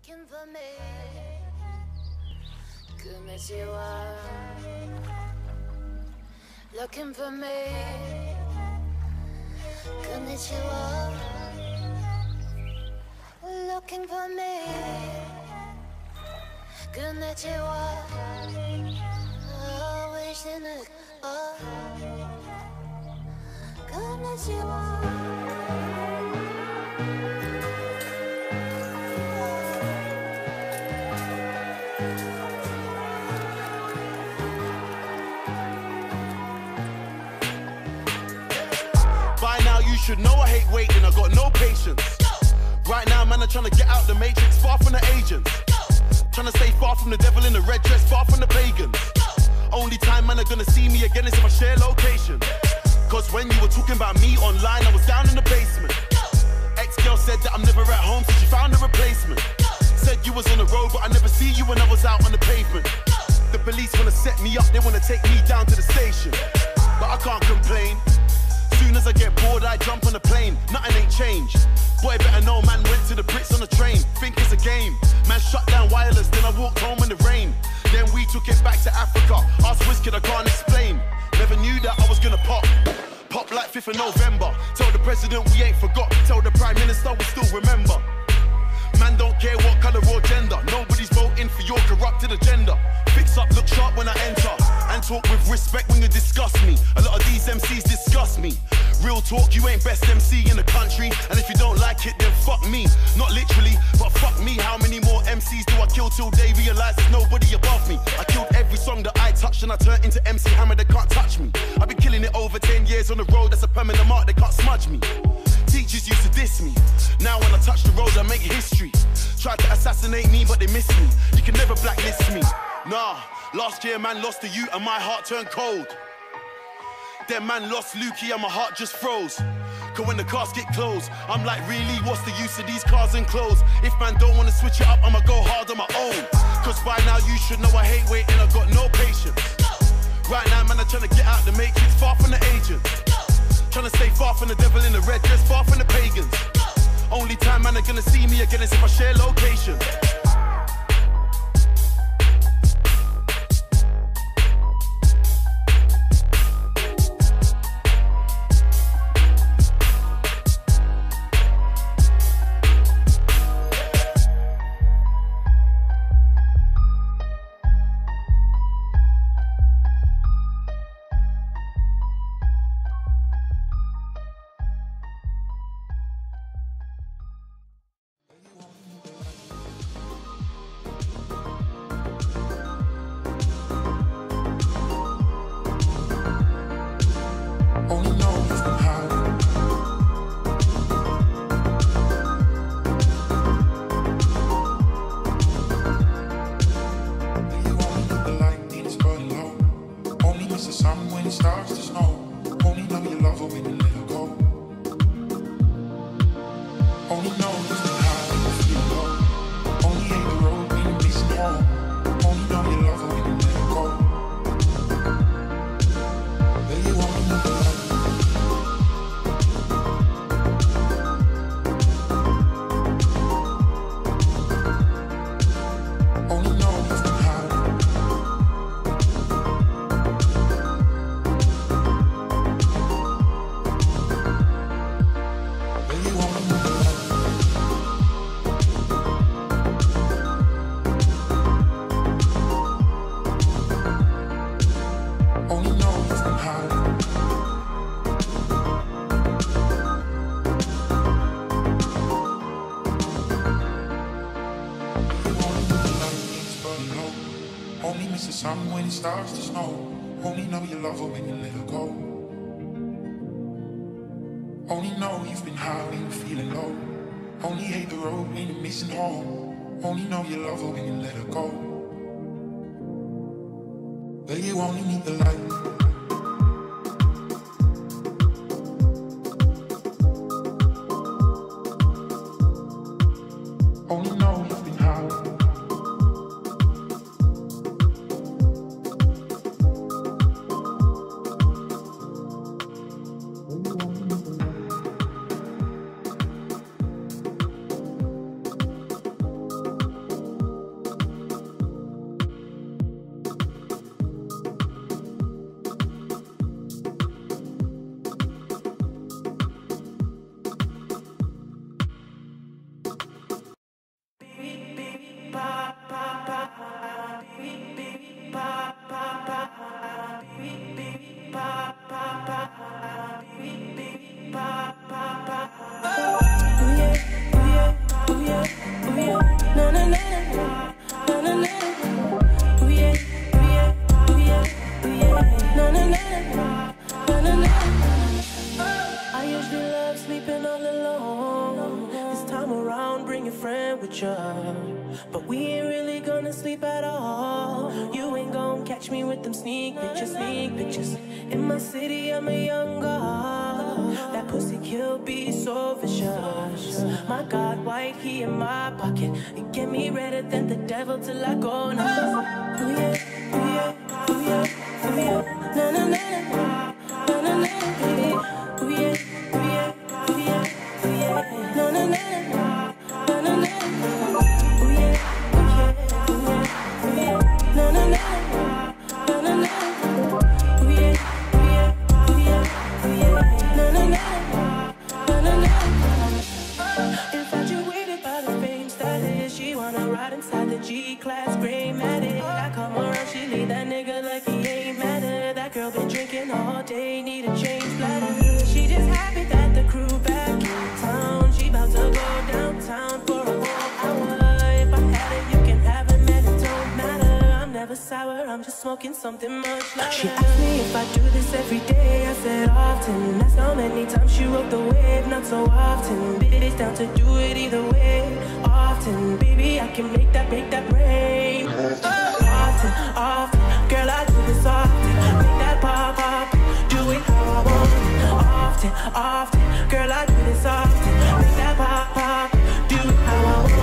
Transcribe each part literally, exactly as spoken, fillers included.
Looking for me, konnichiwa. Looking for me, konnichiwa. Looking for me, konnichiwa. Oh, wishing it, oh, konnichiwa. Should know I hate waiting, I got no patience. Right now, man, I'm trying to get out the matrix, far from the agents. Trying to stay far from the devil in the red dress, far from the pagans. Only time, man, are gonna see me again is if I share location. Cause when you were talking about me online, I was down in the basement. Ex-girl said that I'm never at home, so she found a replacement. Said you was on the road, but I never see you when I was out on the pavement. The police wanna set me up, they wanna take me down to the station. But I can't complain. Soon as I get bored, I jump on a plane. Nothing ain't changed. Boy, better know, man went to the Brits on a train. Think it's a game. Man shut down wireless, then I walked home in the rain. Then we took it back to Africa. Ask Wizkid, I can't explain. Never knew that I was gonna pop. Pop like fifth of November. Tell the president we ain't forgot. Tell the prime minister we still remember. Man don't care what colour or gender. Nobody's voting for your corrupted agenda. Fix up, look sharp when I enter. And talk with respect when you discuss me. A lot of these M Cs disgust me. Real talk, you ain't best M C in the country. And if you don't like it, then fuck me. Not literally, but fuck me. How many more M Cs do I kill till they realise there's nobody above me? I killed every song that I touched and I turned into M C Hammer, they can't touch me. I've been killing it over ten years on the road, that's a permanent mark, they can't smudge me. Teachers used to diss me. Now when I touch the road, I make history. Tried to assassinate me, but they missed me. You can never blacklist me. Nah, last year man lost to you and my heart turned cold. Then man lost Lukey and my heart just froze. Cause when the casket closed, I'm like, really, what's the use of these cars and clothes? If man don't wanna switch it up, I'ma go hard on my own. Cause by now you should know I hate waiting, I got no patience. Right now man, I'm trying to get out the matrix, far from the agents. Trying to stay far from the devil in the red dress, far from the pagans. Only time man are gonna see me again is if I share location. Starts to snow. Only know you love her when you let her go. Only know you've been high when you're feeling low. Only hate the road when you're missing home. Only know you love her when you let her go. But you only need the light. Only know you've been high. temperature, but we ain't really gonna sleep at all. You ain't gonna catch me with them sneak pictures, sneak pictures. In my city, I'm a young god. That pussy kill be so vicious. My God, white, he in my pocket. It get me redder than the devil till I go now. Ooh yeah, ooh yeah, ooh yeah, ooh yeah. Na na na na, na na na, baby. Ooh yeah, ooh yeah, ooh yeah, ooh yeah. Na na na na, na na na. Ooh yeah, ooh yeah, ooh yeah, ooh yeah. Na na na na, na na na. Ooh yeah, ooh yeah, ooh yeah, ooh yeah. Na na na na, na na na. Infatuated by the fame stylist, she wanna ride inside the G-Class gray Matic. I come around, she leave that nigga like he ain't matter. That girl been drinking all day, need a change bladder. She just happy that the crew back in town. She about to go downtown for a whole hour. If I had it, you can have it, man, it don't matter. I'm never sour, I'm just smoking something much louder. She asked me if I do this every day, I said often. That's how many times she rode the wave, not so often. Bitch down to do it either way, often. Baby, I can make that, make that rain. Often, often, girl, I do this often. Make that pop, pop, do it how I want. Often, often, girl, I do this often. Make that pop, pop, do it how I want.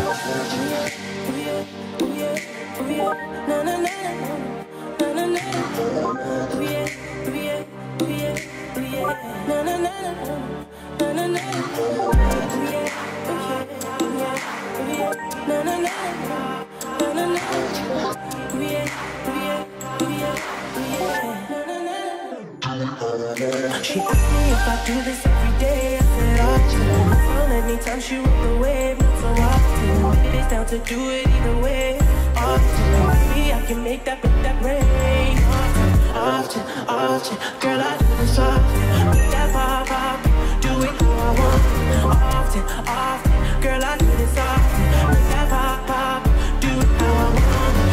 Ooh yeah, ooh yeah, ooh yeah, na na na, na na na. Ooh yeah, ooh yeah, ooh yeah, ooh yeah, na na na, na na na. Ooh yeah, ooh yeah, ooh yeah, ooh yeah, na na na, na na na. Ooh yeah, ooh yeah, ooh yeah, ooh yeah, na na na. She asked me if I do this every day, I said often. So many times she rode the wave, not so often. It's down to do it either way, often. Maybe I can make that, make that rain. Often, often, often, girl, I do this often. Make that pop, pop, do it how I want. Often, often, girl, I do this often. Make that pop, pop, do it how I want.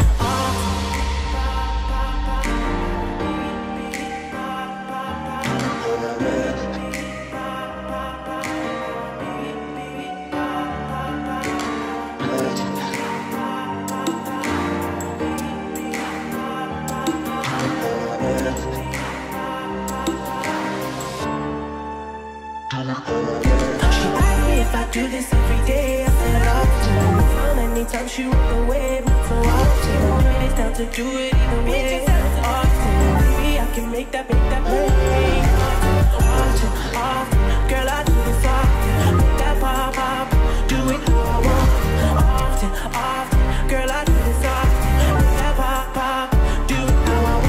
Do this every day, I said often. So many times she rode the wave, not so often. It's down to do it either way, often. Baby, I can make that, make that rain. Often, often, girl, I do this often. Make that pop, pop, do it how I want. Often, often, girl, I do this often. Make that pop, pop, do it how I want.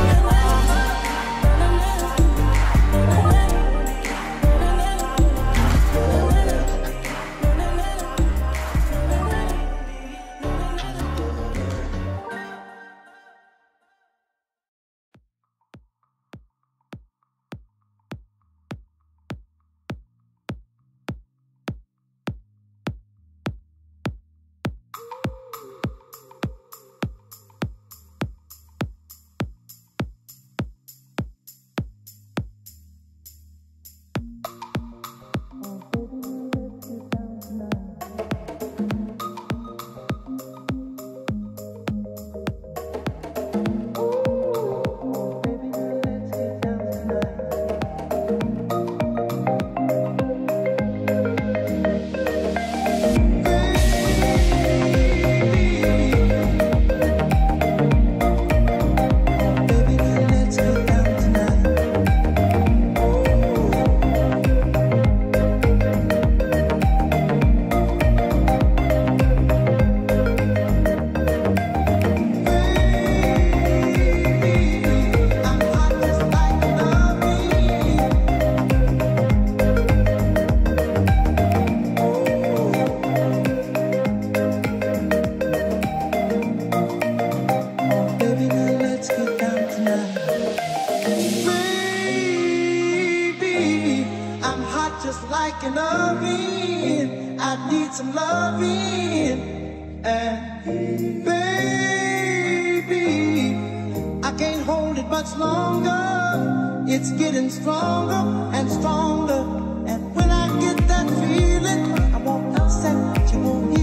like an oven. I need some loving. And baby, I can't hold it much longer. It's getting stronger and stronger. And when I get that feeling, I won't upset you, won't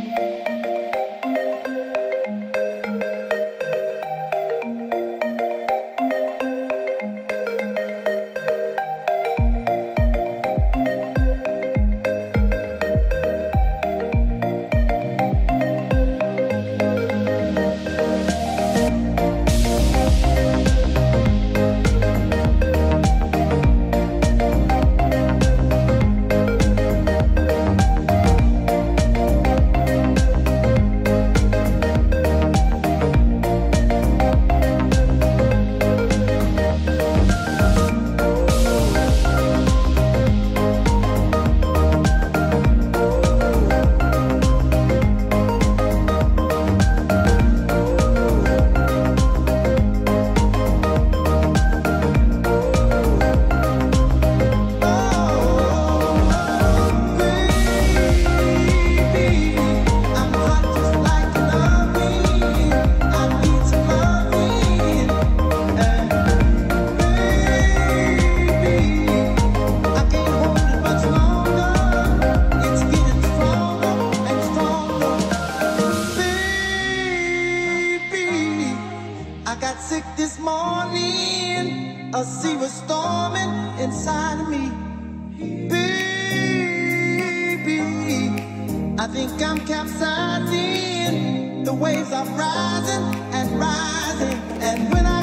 A sea was storming inside of me. Baby, I think I'm capsizing. The waves are rising and rising. And when I